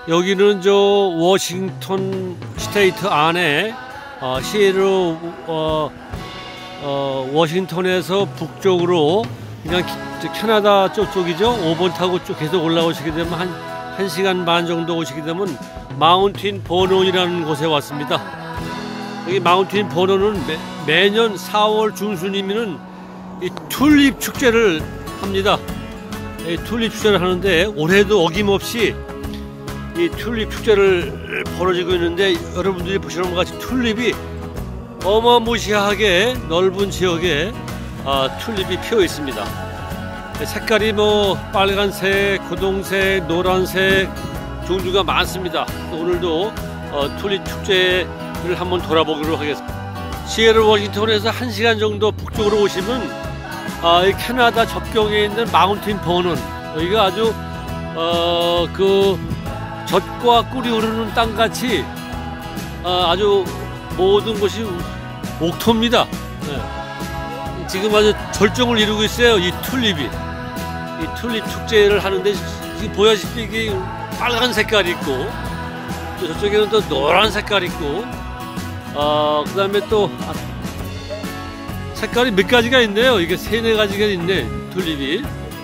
여기는 저 워싱턴 스테이트 안에 시애틀 워싱턴에서 북쪽으로 그냥 캐나다 쪽이죠. 5번 타고 쭉 계속 올라오시게 되면 한 1시간 반 정도 오시게 되면 마운틴 버논이라는 곳에 왔습니다. 여기 마운틴 버논은 매년 4월 중순이면은 이 튤립 축제를 합니다. 이 튤립 축제를 하는데 올해도 어김없이 이 튤립 축제를 벌어지고 있는데, 여러분들이 보시는 것 같이 튤립이 어마무시하게 넓은 지역에 튤립이 피어 있습니다. 색깔이 뭐 빨간색, 고동색, 노란색 종류가 많습니다. 오늘도 튤립 축제를 한번 돌아보기로 하겠습니다. 시애틀 워싱턴에서 1시간 정도 북쪽으로 오시면 이 캐나다 접경에 있는 마운틴 버논, 여기가 아주 그 젖과 꿀이 흐르는 땅같이 아주 모든 것이 옥토입니다. 네. 지금 아주 절정을 이루고 있어요. 이 튤립이. 이 튤립 축제를 하는데 지금 보다시피 이게 빨간 색깔이 있고, 또 저쪽에는 또 노란 색깔이 있고, 그 다음에 또 색깔이 몇 가지가 있네요. 이게 3-4가지가 있네, 튤립이.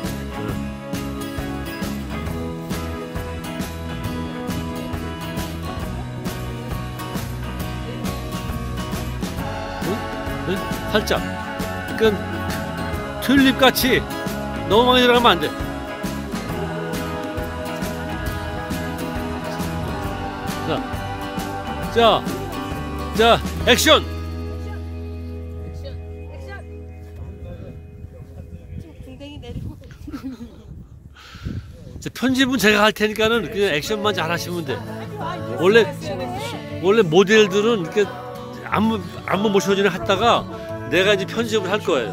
살짝 그러니까 튤립같이 너무 많이 들어가면 안 돼. 자, 액션! 편집은 제가 할 테니까는 그냥 액션만 잘 하시면 돼. 원래 모델들은 이렇게 안무 모셔지는 했다가 내가 이제 편집을 할 거예요.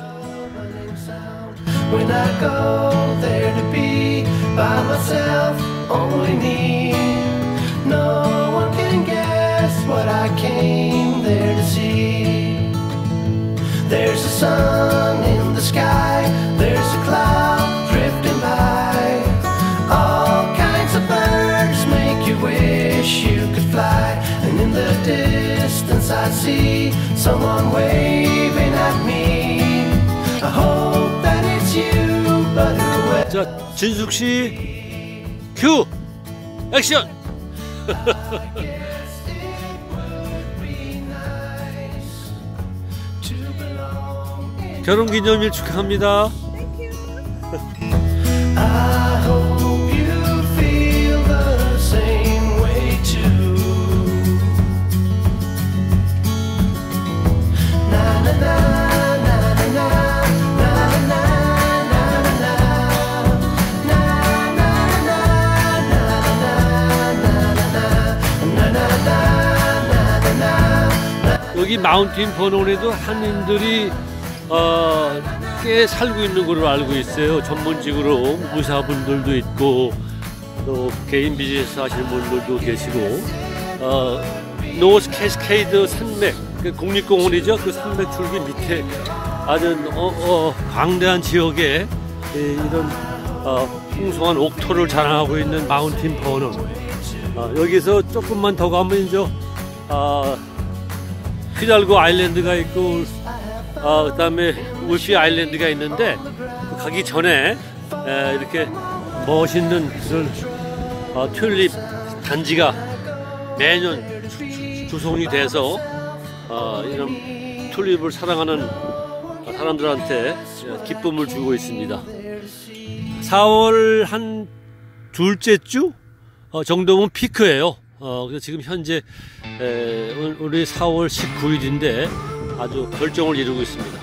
When I go there to be by myself, only me. No one can guess what I came there to see. There's a sun in the sky, there's a cloud drifting by. All kinds of birds make you wish you could fly. And in the distance I see someone waving at me. I hope that it's you, but who else? 자, 진숙 씨, 큐, 액션. 결혼기념일 축하합니다. 여기 마운틴 버논에도 한인들이 꽤 살고 있는 걸로 알고 있어요. 전문직으로 무사분들도 있고, 또 개인 비즈니스 하시는 분들도 계시고, 노스 캐스케이드 산맥, 그 국립공원이죠. 그 산맥 줄기 밑에 아주 광대한 지역에 이런 풍성한 옥토를 자랑하고 있는 마운틴 버논. 여기서 조금만 더 가면 이제 히달고 아일랜드가 있고, 그 다음에 울피 아일랜드가 있는데, 가기 전에 이렇게 멋있는 그런 튤립 단지가 매년 조성이 돼서 이런 튤립을 사랑하는 사람들한테 기쁨을 주고 있습니다. 4월 한 둘째 주 정도면 피크예요. 그래서 지금 현재 우리 4월 19일인데 아주 결정을 이루고 있습니다.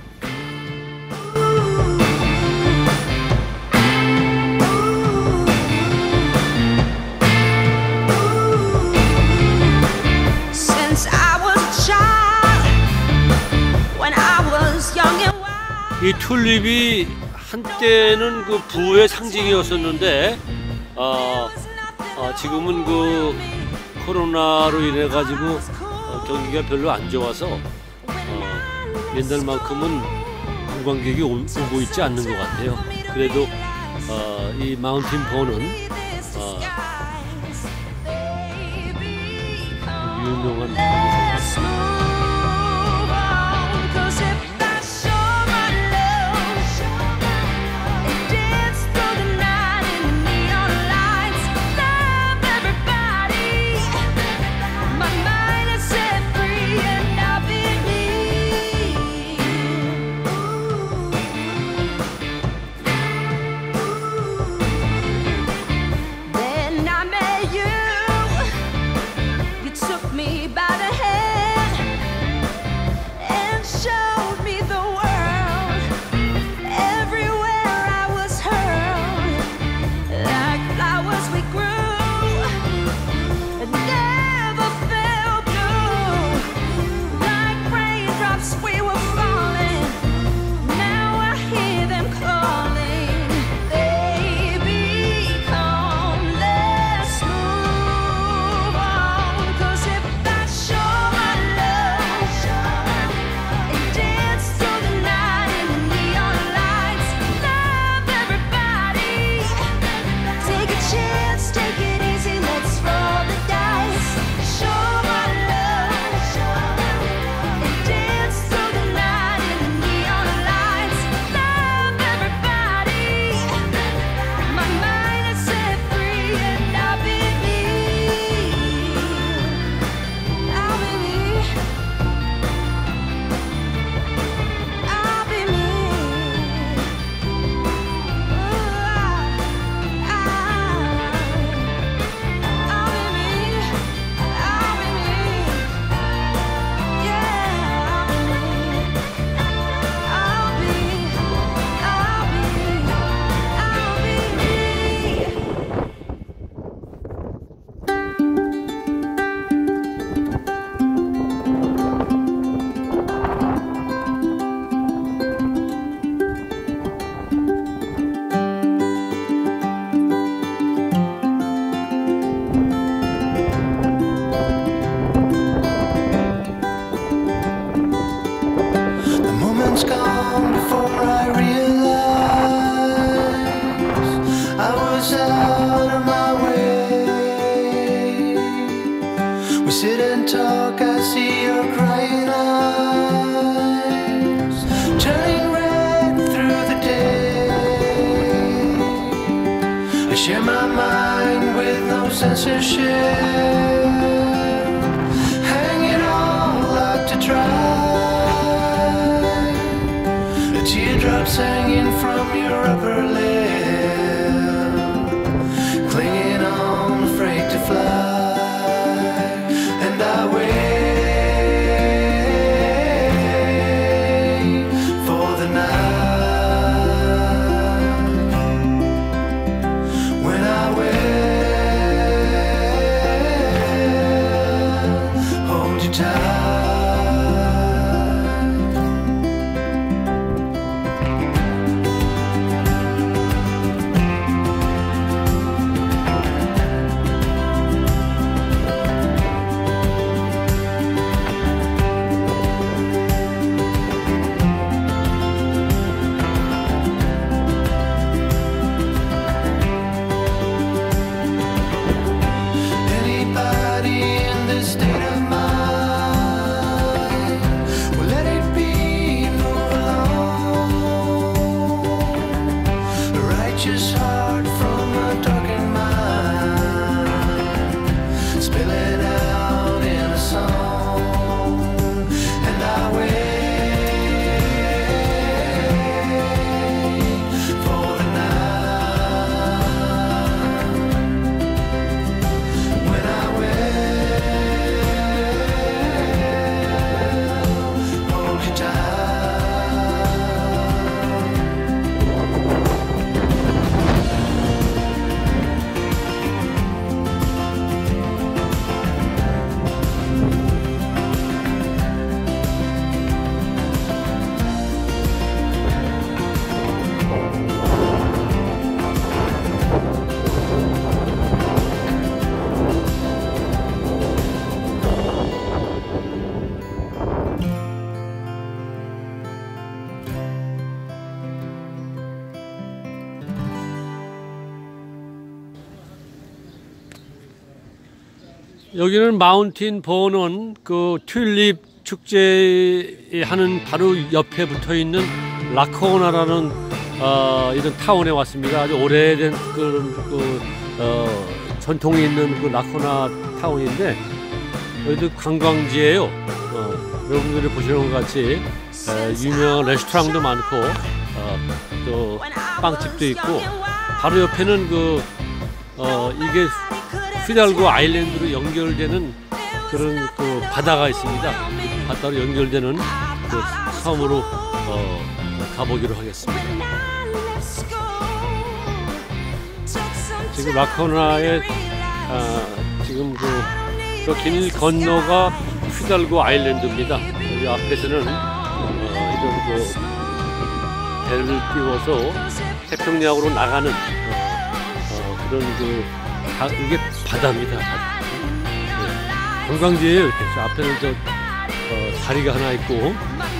이 튤립이 한때는 그 부의 상징이었었는데 지금은 그 코로나로 인해 가지고 경기가 별로 안 좋아서 옛날만큼은 관광객이 오고 있지 않는 것 같아요. 그래도 이 마운틴 버논 유명한 방송입니다. sit and talk, I see your crying eyes turning red through the day. I share my mind with no censorship, hang it all out to dry. The teardrops hanging from your upper lip, clinging on, afraid to fly. And I wait for the night when I will hold you tight. Just heart from a darkened mind, spilling out in a song. And I wait for the night when I will hold you tight. 여기는 마운틴 버넌 그 튤립 축제 하는 바로 옆에 붙어 있는 라코나라는 이런 타운에 왔습니다. 아주 오래된 전통이 있는 그 라코나 타운인데 여기도 관광지예요. 여러분들이 보시는 것 같이 유명한 레스토랑도 많고 또 빵집도 있고 바로 옆에는 이게 피달고 아일랜드로 연결되는 그런 그 바다가 있습니다. 바다로 연결되는 그 섬으로 가보기로 하겠습니다. 지금 라코나의 지금 저 길 건너가 피달고 아일랜드입니다. 여기 앞에서는 이런 배를 띄워서 태평양으로 나가는 그런 이게 바다입니다. 관광지예요. 이렇게 앞에는 다리가 하나 있고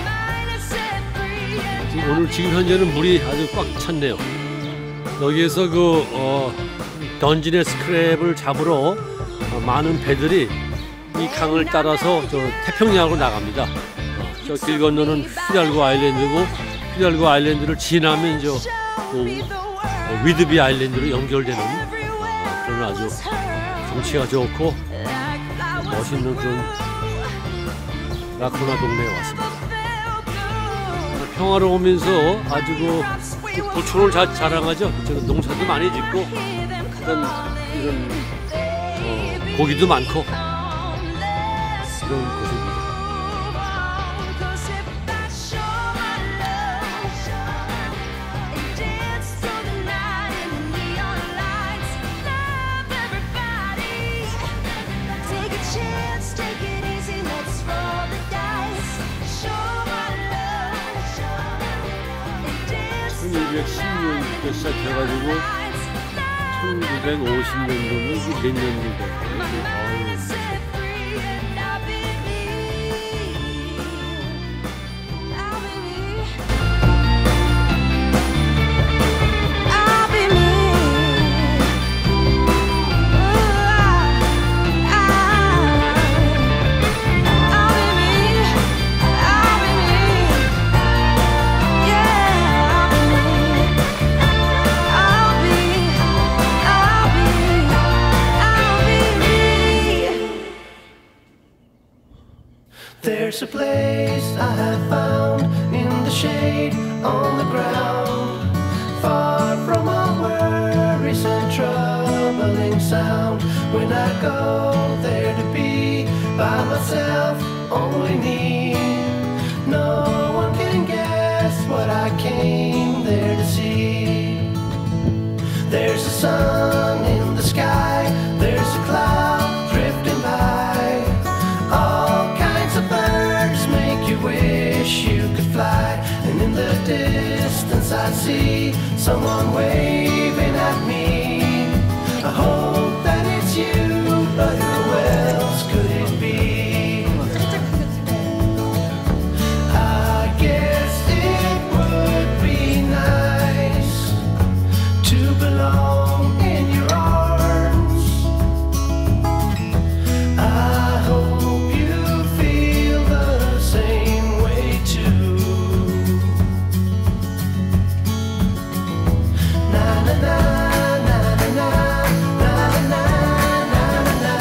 지금 현재는 물이 아주 꽉 찼네요. 여기에서 던지네 스크랩을 잡으러 많은 배들이 이 강을 따라서 저 태평양으로 나갑니다. 저 길 건너는 피달고 아일랜드고 피달고 아일랜드를 지나면 위드비 아일랜드로 연결되는 그런 아주 경치가 좋고 멋있는 그런 라코나 동네에 왔습니다. 평화로우면서 아주 고촌을 자랑하죠. 농사도 많이 짓고 이런 고기도 많고 그런 곳입니다. (1910년부터) 시작해가지고 1950년도면 이게 몇 년도인가? There's a place I have found in the shade on the ground, far from all worries and troubling sound. When I go there to be by myself, only me, no one can guess what I came there to see. There's a sun in the sky, there's a cloud drifting by, all kinds of birds make you wish you could fly. And in the distance I see someone waving at me. I hope that it's you, but who else could it be? I guess it would be nice to belong in your arms. I hope you feel the same way too. Na na na na na na na na na na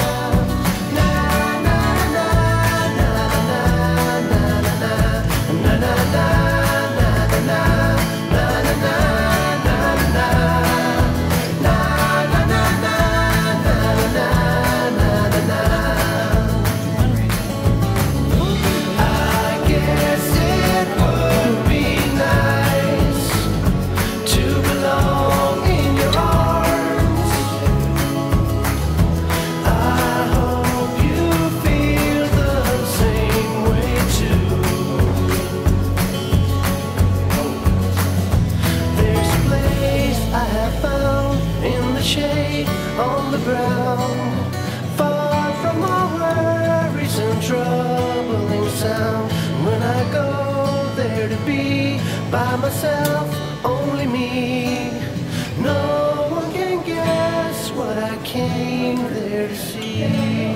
on the ground, far from all worries and troubling sound. When I go there to be by myself, only me, no one can guess what I came there to see.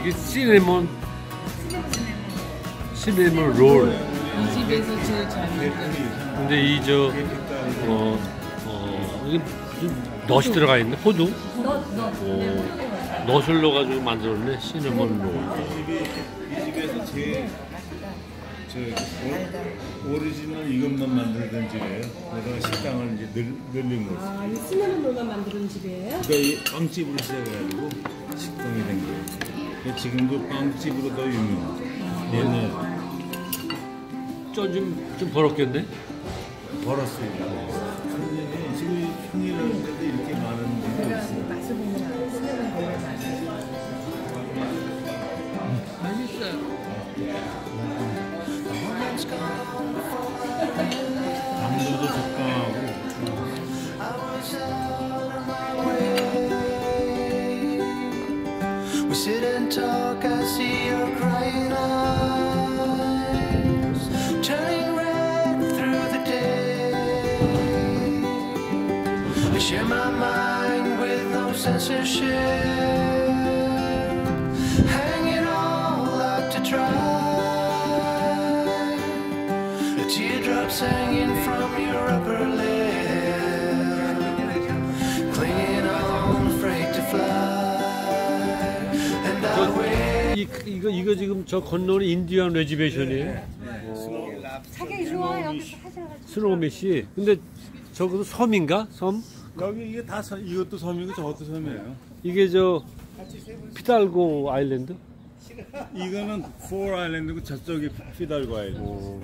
이게 시네몬 롤. 이 집에서 제일 잘 먹는. 근데 이 이게 넛이 들어가 있네. 호두. 넛을 넣어가지고 만들었네. 시네몬 롤. 이 집에서 제일 오리지널 이것만 만들던 집이에요. 그래서 식당을 이제 늘린 거죠. 아, 이 시네몬 롤만 만드는 집이에요? 그러니까 이 빵집으로 시작해가지고 식당이 된 거예요. 근데 지금도 빵집으로 더 유명해요. 옛날 좀 벌었겠네. 벌었어요. 근데 지금 평일날인데도 이렇게 많은 집이 없어요. 맛을 보면 시네몬 롤의 맛이. 맛있어요. 당도도 적당하고. We sit and talk, I see your crying eyes turning red through the day. I share my mind with no censorship, hanging all out to dry. The teardrops hanging from your upper lip, clinging on, afraid to fly. 이거 지금 저 건너는 인디언 레지베이션이에요. 자기 이리 와 여기서 사진 찍어. 스노우메시. 근데 저것도 섬인가? 섬? 여기 이게 다 이것도 섬이고 저것도 섬이에요. 이게 저 피달고 아일랜드? 이거는 포 아일랜드고 저쪽이 피달고 아일랜드.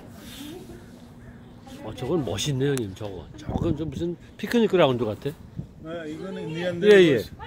저건 멋있네요, 님. 저건 좀 무슨 피크닉 그라운드 같아. 이거는 인디언들 예.